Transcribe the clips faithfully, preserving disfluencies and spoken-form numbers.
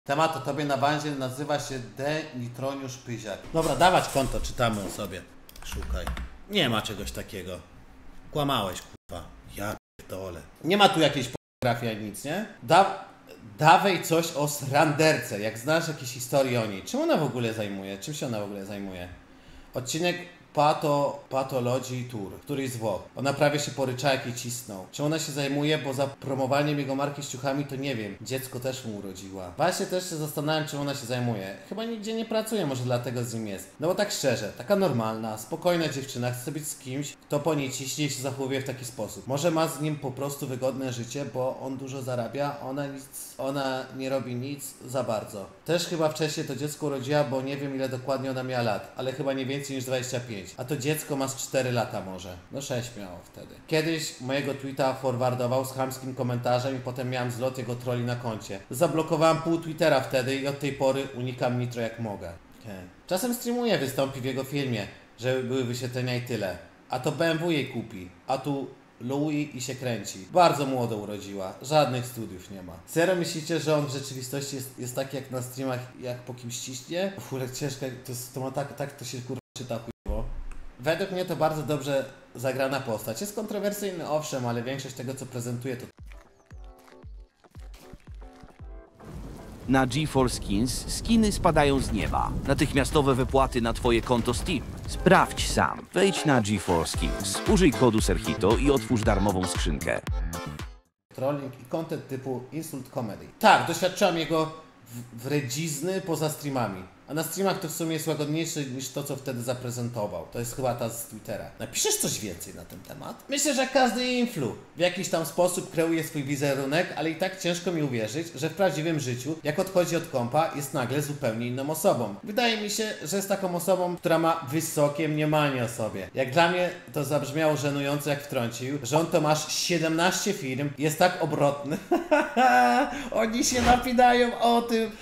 Temat o tobie na bandzie nazywa się D. Nitroniusz Pyziak. Dobra, dawać konto, czytamy o sobie. Szukaj. Nie ma czegoś takiego. Kłamałeś, kurwa. Ja pierdolę. Nie ma tu jakiejś pornografii ani nic, nie? Da... Dawaj coś o Sranderce, jak znasz jakieś historie o niej. Czym ona w ogóle zajmuje? Czym się ona w ogóle zajmuje? Odcinek Pato, Patologii Tour, któryś z Włoch. Ona prawie się poryczała, jak jej cisnął. Czym ona się zajmuje, bo za promowaniem jego marki z ciuchami to nie wiem. Dziecko też mu urodziła. Właśnie też się zastanawiam, czym ona się zajmuje. Chyba nigdzie nie pracuje, może dlatego z nim jest. No bo tak szczerze, taka normalna, spokojna dziewczyna chce być z kimś, kto po niej ciśnie i się zachowuje w taki sposób. Może ma z nim po prostu wygodne życie, bo on dużo zarabia, ona nic, ona nie robi nic za bardzo. Też chyba wcześniej to dziecko urodziła, bo nie wiem ile dokładnie ona miała lat, ale chyba nie więcej niż dwadzieścia pięć. A to dziecko ma z cztery lata może. No sześć miało wtedy. Kiedyś mojego tweeta forwardował z chamskim komentarzem i potem miałem zlot jego trolli na koncie. Zablokowałem pół Twittera wtedy i od tej pory unikam Nitro jak mogę. Okay. Czasem streamuję, wystąpi w jego filmie, żeby były wyświetlenia i tyle. A to B M W jej kupi. A tu Louis i się kręci. Bardzo młodo urodziła. Żadnych studiów nie ma. Serio myślicie, że on w rzeczywistości jest, jest taki jak na streamach, jak po kimś ciśnie? Furek ciężka, to, jest, to ma tak, tak to się kurwa czyta chujowo. Według mnie to bardzo dobrze zagrana postać. Jest kontrowersyjny, owszem, ale większość tego, co prezentuje, to... Na GeForce Skins skiny spadają z nieba. Natychmiastowe wypłaty na twoje konto Steam. Sprawdź sam. Wejdź na GeForce Skins, użyj kodu Serhito i otwórz darmową skrzynkę. Trolling i content typu insult comedy. Tak, doświadczyłam jego wredzizny poza streamami. A na streamach to w sumie jest łagodniejsze niż to, co wtedy zaprezentował. To jest chyba ta z Twittera. Napiszesz coś więcej na ten temat? Myślę, że każdy influ w jakiś tam sposób kreuje swój wizerunek, ale i tak ciężko mi uwierzyć, że w prawdziwym życiu, jak odchodzi od kompa, jest nagle zupełnie inną osobą. Wydaje mi się, że jest taką osobą, która ma wysokie mniemanie o sobie. Jak dla mnie to zabrzmiało żenująco, jak wtrącił, że on to masz siedemnaście firm, jest tak obrotny. Oni się napinają o tym.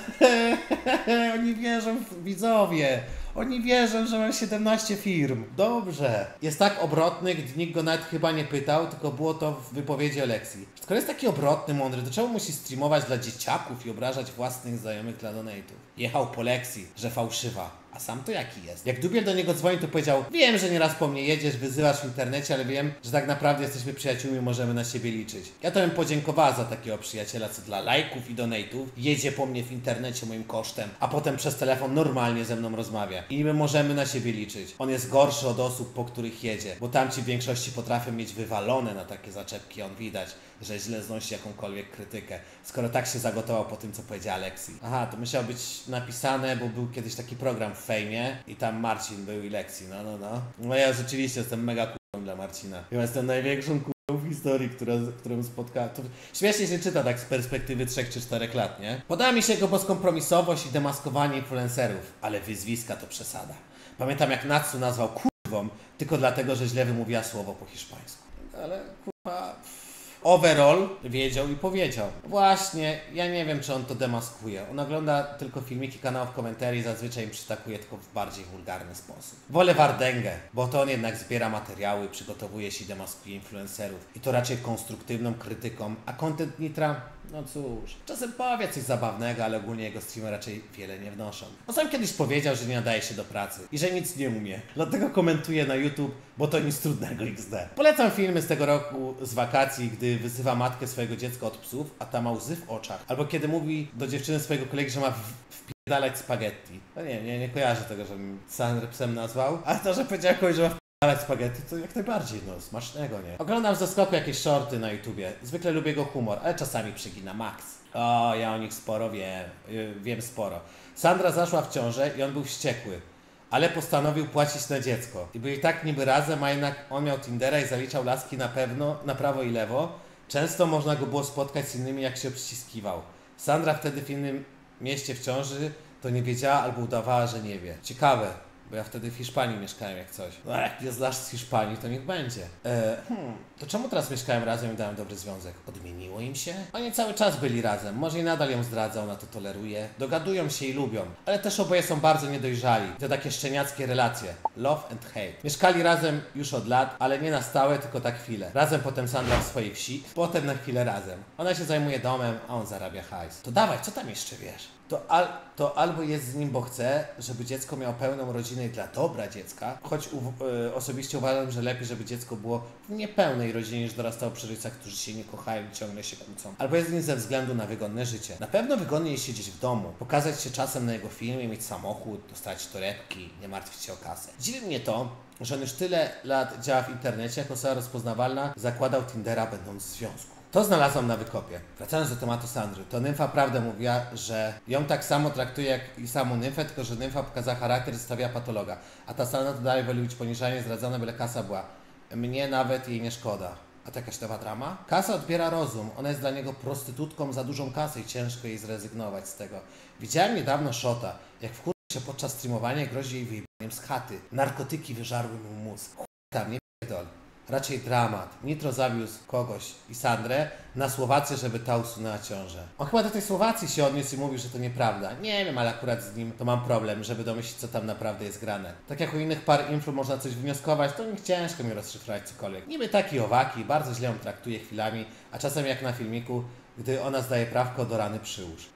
Oni wierzą w widzowie. Oni wierzą, że mam siedemnaście firm. Dobrze. Jest tak obrotny, gdy nikt go nawet chyba nie pytał, tylko było to w wypowiedzi o lekcji. Skoro jest taki obrotny, mądry, to czemu musi streamować dla dzieciaków i obrażać własnych znajomych dla donate'ów? Jechał po lekcji, że fałszywa. A sam to jaki jest? Jak Dubiel do niego dzwoni, to powiedział: wiem, że nieraz po mnie jedziesz, wyzywasz w internecie, ale wiem, że tak naprawdę jesteśmy przyjaciółmi i możemy na siebie liczyć. Ja to bym podziękowała za takiego przyjaciela, co dla lajków i donate'ów jedzie po mnie w internecie moim kosztem, a potem przez telefon normalnie ze mną rozmawia. I my możemy na siebie liczyć. On jest gorszy od osób, po których jedzie, bo tamci w większości potrafią mieć wywalone na takie zaczepki. On widać, że źle znosi jakąkolwiek krytykę. Skoro tak się zagotował po tym, co powiedziała Lexi. Aha, to musiało być napisane, bo był kiedyś taki program w Fejmie i tam Marcin był i Lexi. No, no, no. No ja rzeczywiście jestem mega k***ą dla Marcina. Ja jestem największą k***ą w historii, która, którą spotkałem. To śmiesznie się czyta tak z perspektywy trzech czy czterech lat, nie? Podoba mi się jego bezkompromisowość i demaskowanie influencerów, ale wyzwiska to przesada. Pamiętam, jak Natsu nazwał kurwą tylko dlatego, że źle wymówiła słowo po hiszpańsku. Ale kurwa... Overall wiedział i powiedział. Właśnie, ja nie wiem, czy on to demaskuje. On ogląda tylko filmiki kanałów komentarzy i zazwyczaj im przytakuje tylko w bardziej wulgarny sposób. Wolę Wardęgę, bo to on jednak zbiera materiały, przygotowuje się i demaskuje influencerów. I to raczej konstruktywną krytyką, a content Nitra, no cóż, czasem powie coś zabawnego, ale ogólnie jego streamy raczej wiele nie wnoszą. On sam kiedyś powiedział, że nie nadaje się do pracy i że nic nie umie. Dlatego komentuje na YouTube, bo to nic trudnego iks de. Polecam filmy z tego roku z wakacji, gdy wyzywa matkę swojego dziecka od psów, a ta ma łzy w oczach. Albo kiedy mówi do dziewczyny swojego kolegi, że ma wpierdalać spaghetti. No nie, nie, nie kojarzę tego, żebym Sandrę psem nazwał, ale to, że powiedział kogoś, że ma wpierdalać spaghetti, to jak najbardziej, no, smacznego, nie? Oglądam z zaskoku jakieś shorty na YouTubie. Zwykle lubię jego humor, ale czasami przegina Max. O, ja o nich sporo wiem, wiem sporo. Sandra zaszła w ciążę i on był wściekły, ale postanowił płacić na dziecko. I byli tak niby razem, a jednak on miał Tindera i zaliczał laski na pewno, na prawo i lewo. Często można go było spotkać z innymi, jak się obściskiwał. Sandra wtedy w innym mieście w ciąży to nie wiedziała albo udawała, że nie wie. Ciekawe, bo ja wtedy w Hiszpanii mieszkałem jak coś. No a jak nie znasz z Hiszpanii, to niech będzie. E, hmm, to czemu teraz mieszkałem razem i dałem dobry związek? Odmieniło im się? Oni cały czas byli razem, może i nadal ją zdradza, ona to toleruje. Dogadują się i lubią, ale też oboje są bardzo niedojrzali. To takie szczeniackie relacje. Love and hate. Mieszkali razem już od lat, ale nie na stałe, tylko tak chwilę. Razem potem Sandra w swojej wsi, potem na chwilę razem. Ona się zajmuje domem, a on zarabia hajs. To dawaj, co tam jeszcze wiesz? To, al, to albo jest z nim, bo chce, żeby dziecko miało pełną rodzinę i dla dobra dziecka, choć u, y, osobiście uważam, że lepiej, żeby dziecko było w niepełnej rodzinie, niż dorastało przy rodzicach, którzy się nie kochają i ciągle się kłócą. Albo jest z nim ze względu na wygodne życie. Na pewno wygodniej jest siedzieć w domu, pokazać się czasem na jego filmie, mieć samochód, dostać torebki, nie martwić się o kasę. Dziwi mnie to, że on już tyle lat działa w internecie, jako osoba rozpoznawalna, zakładał Tindera będąc w związku. To znalazłam na wykopie. Wracając do tematu Sandry, to Nymfa prawdę mówiła, że ją tak samo traktuje jak i samą Nymfę, tylko że Nymfa pokazała charakter i stawiała patologa. A ta Sandra to dalej woli być poniżanie, zdradzona, byle kasa była. Mnie nawet jej nie szkoda. A to jakaś nowa drama? Kasa odbiera rozum. Ona jest dla niego prostytutką za dużą kasę i ciężko jej zrezygnować z tego. Widziałem niedawno Shota, jak wkurzył się podczas streamowania, grozi jej wyjebaniem z chaty. Narkotyki wyżarły mu mózg. Chuj tam, nie pierdol. Raczej dramat. Nitro zawiózł kogoś i Sandrę na Słowację, żeby ta usunęła ciążę. On chyba do tej Słowacji się odniósł i mówił, że to nieprawda. Nie wiem, ale akurat z nim to mam problem, żeby domyślić, co tam naprawdę jest grane. Tak jak u innych par influ można coś wnioskować, to nie ciężko mi rozszyfrować cokolwiek. Niby taki owaki, bardzo źle ją traktuje chwilami, a czasem jak na filmiku, gdy ona zdaje prawko do rany przyłóż.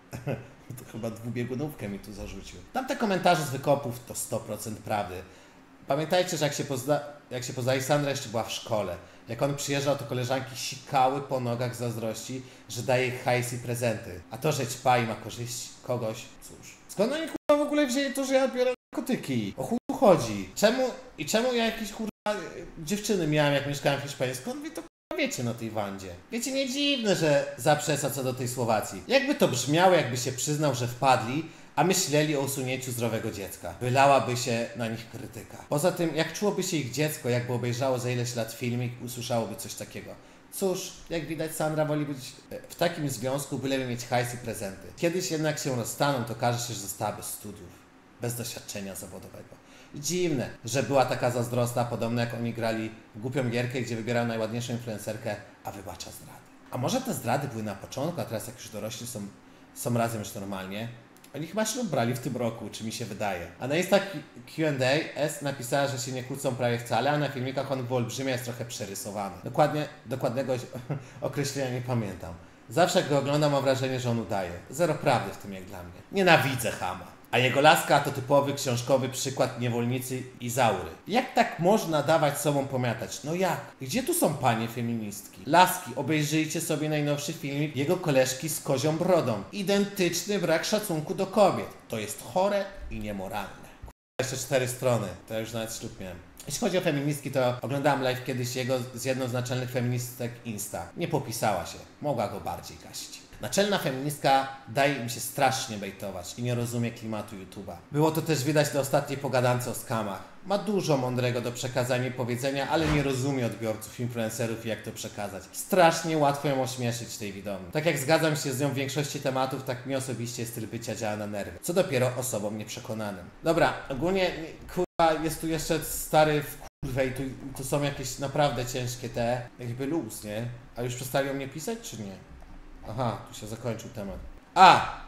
To chyba dwubiegunówkę mi tu zarzucił. Tamte komentarze z wykopów to sto procent prawdy. Pamiętajcie, że jak się, pozna, jak się poznaje, Sandra jeszcze była w szkole. Jak on przyjeżdżał, to koleżanki sikały po nogach z zazdrości, że daje jej hajs i prezenty. A to, że ćpa i ma korzyść kogoś, cóż. Skąd oni kurwa w ogóle wzięli to, że ja biorę narkotyki? O chuj tu chodzi? Czemu i czemu ja jakieś kurwa dziewczyny miałem, jak mieszkałem w Hiszpanii? Skąd wy to kurwa wiecie na tej wandzie? Wiecie, nie dziwne, że zaprzecza co do tej Słowacji. Jakby to brzmiało, jakby się przyznał, że wpadli, a myśleli o usunięciu zdrowego dziecka. Wylałaby się na nich krytyka. Poza tym, jak czułoby się ich dziecko, jakby obejrzało za ileś lat filmik, usłyszałoby coś takiego. Cóż, jak widać, Sandra woli być w takim związku, byleby mieć hajs i prezenty. Kiedyś jednak się rozstaną, to okaże się, że została bez studiów, bez doświadczenia zawodowego. Dziwne, że była taka zazdrosna, podobno jak oni grali w głupią gierkę, gdzie wybierał najładniejszą influencerkę, a wybacza zdrady. A może te zdrady były na początku, a teraz jak już dorośli są, są razem już normalnie? Oni chyba ślub brali w tym roku, czy mi się wydaje. A na Insta Q and A S napisała, że się nie kłócą prawie wcale, a na filmikach on w olbrzymie jest trochę przerysowany. Dokładnie, dokładnego określenia nie pamiętam. Zawsze jak go oglądam, mam wrażenie, że on udaje. Zero prawdy w tym jak dla mnie. Nienawidzę chama. A jego laska to typowy książkowy przykład niewolnicy Izaury. Jak tak można dawać sobą pomiatać? No jak? Gdzie tu są panie feministki? Laski, obejrzyjcie sobie najnowszy filmik jego koleżki z kozią brodą. Identyczny brak szacunku do kobiet. To jest chore i niemoralne. Jeszcze cztery strony. To ja już nawet ślub miałem. Jeśli chodzi o feministki, to oglądałem live kiedyś jego z jedną z naczelnych feministek Insta. Nie popisała się. Mogła go bardziej gaścić. Naczelna feministka daje im się strasznie bejtować i nie rozumie klimatu YouTube'a. Było to też widać na ostatniej pogadance o skamach. Ma dużo mądrego do przekazania i powiedzenia, ale nie rozumie odbiorców, influencerów i jak to przekazać. Strasznie łatwo ją ośmieszyć tej widomi. Tak jak zgadzam się z nią w większości tematów, tak mi osobiście styl bycia działa na nerwy. Co dopiero osobom nieprzekonanym. Dobra, ogólnie kurwa jest tu jeszcze stary w kurwę i tu, tu są jakieś naprawdę ciężkie te, jakby luz, nie? A już przestali o mnie pisać, czy nie? Aha, tu się zakończył temat. A!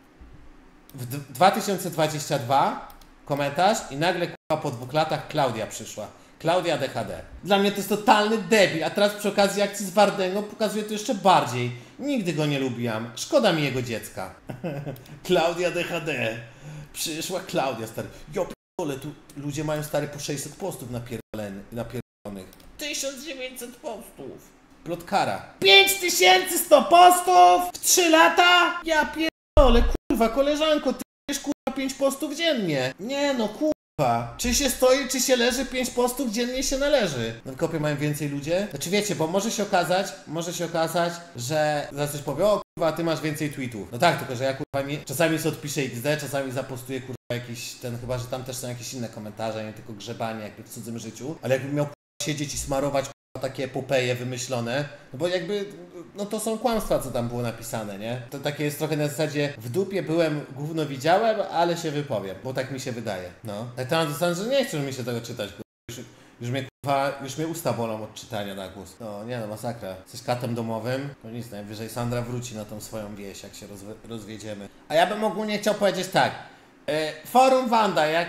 W dwa tysiące dwudziestym drugim komentarz i nagle k***a po dwóch latach Klaudia przyszła. Klaudia D H D. Dla mnie to jest totalny debil, a teraz przy okazji akcji z Wardęgą pokazuje to jeszcze bardziej. Nigdy go nie lubiłam. Szkoda mi jego dziecka. Klaudia D H D. Przyszła Klaudia, stary. Jo p***ole, tu ludzie mają stary po sześćset postów napierdolonych. tysiąc dziewięćset postów. Plotkara. pięć tysięcy sto postów w trzy lata? Ja pierdolę, kurwa, koleżanko, ty wiesz kurwa pięć postów dziennie. Nie no, kurwa. Czy się stoi, czy się leży, pięć postów dziennie się należy. Na wykopie mają więcej ludzie? Znaczy wiecie, bo może się okazać, może się okazać, że za coś powie, o kurwa, ty masz więcej tweetów. No tak, tylko że ja kurwa nie, czasami sobie odpiszę X D, czasami zapostuję kurwa jakiś ten, chyba że tam też są jakieś inne komentarze, nie tylko grzebanie jakby w cudzym życiu. Ale jakbym miał kurwa siedzieć i smarować takie epopeje wymyślone, no bo jakby, no to są kłamstwa, co tam było napisane, nie? To takie jest trochę na zasadzie, w dupie byłem, gówno widziałem, ale się wypowiem, bo tak mi się wydaje, no. Na temat zostałem, że nie chcę mi się tego czytać, już, już mnie kurwa, już mnie usta bolą od czytania na głos. No nie no, masakra. Jesteś katem domowym, to nic, najwyżej Sandra wróci na tą swoją wieś, jak się rozwe- rozwiedziemy. A ja bym ogólnie chciał powiedzieć tak, e, forum Wanda, jak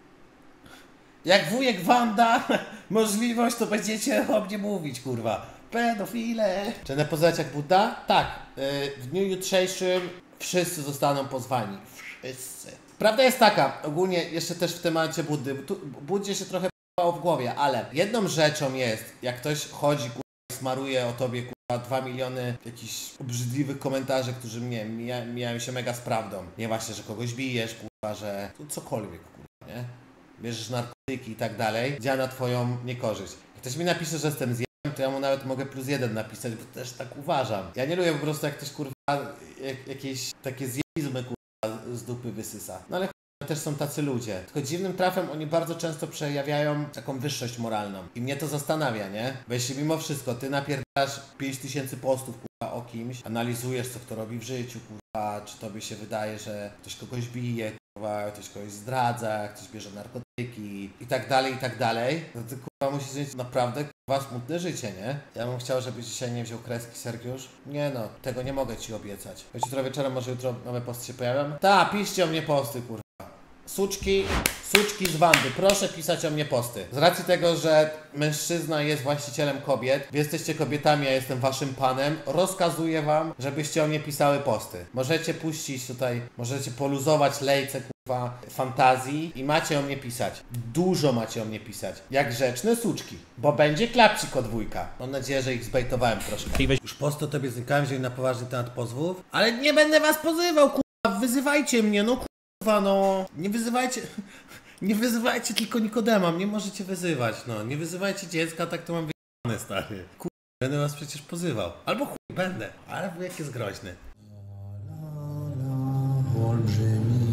Jak wujek Wanda możliwość, to będziecie o mnie mówić, kurwa. Pedofile. Czy będę pozować jak Buddha? Tak. Yy, w dniu jutrzejszym wszyscy zostaną pozwani. Wszyscy. Prawda jest taka, ogólnie jeszcze też w temacie Buddy. Tu Buddzie się trochę p***ało w głowie, ale jedną rzeczą jest, jak ktoś chodzi, kurwa, smaruje o tobie, kurwa, dwa miliony jakichś obrzydliwych komentarzy, którzy mnie mija, mijają się mega z prawdą. Nie właśnie, że kogoś bijesz, kurwa, że cokolwiek, kurwa, nie? Bierzesz narkotyki i tak dalej, działa na twoją niekorzyść. Jak ktoś mi napisze, że jestem zjebem, to ja mu nawet mogę plus jeden napisać, bo też tak uważam. Ja nie lubię po prostu, jak ktoś kurwa jak, jakieś takie zjebizmy kurwa z dupy wysysa. No ale kurwa, też są tacy ludzie. Tylko dziwnym trafem oni bardzo często przejawiają taką wyższość moralną. I mnie to zastanawia, nie? Bo jeśli mimo wszystko ty napierdasz pięć tysięcy postów kurwa o kimś, analizujesz, co kto robi w życiu, kurwa, czy tobie się wydaje, że ktoś kogoś bije, kurwa, ktoś kogoś zdradza, ktoś bierze narkotyki i tak dalej, i tak dalej, to ty kurwa musisz mieć naprawdę kurwa smutne życie, nie? Ja bym chciał, żebyś dzisiaj nie wziął kreski, Sergiusz. Nie no, tego nie mogę ci obiecać. Choć jutro wieczorem, może jutro nowe posty się pojawią. Ta, piszcie o mnie posty, kurwa. Suczki, suczki z Wandy, proszę pisać o mnie posty. Z racji tego, że mężczyzna jest właścicielem kobiet, wy jesteście kobietami, ja jestem waszym panem, rozkazuję wam, żebyście o mnie pisały posty. Możecie puścić tutaj, możecie poluzować lejce, kurwa, fantazji i macie o mnie pisać. Dużo macie o mnie pisać. Jak grzeczne suczki, bo będzie klapcik od wujka. Mam nadzieję, że ich zbejtowałem troszkę. Już posty o tobie znikałem, jeżeli na poważny temat pozwów. Ale nie będę was pozywał, kurwa, wyzywajcie mnie, no kurwa. No, nie wyzywajcie, nie wyzywajcie tylko Nikodema, mnie możecie wyzywać, no, nie wyzywajcie dziecka, tak to mam wyjebane, stary. Kur... będę was przecież pozywał, albo chuj, będę, ale wujek jest groźny. Olbrzymi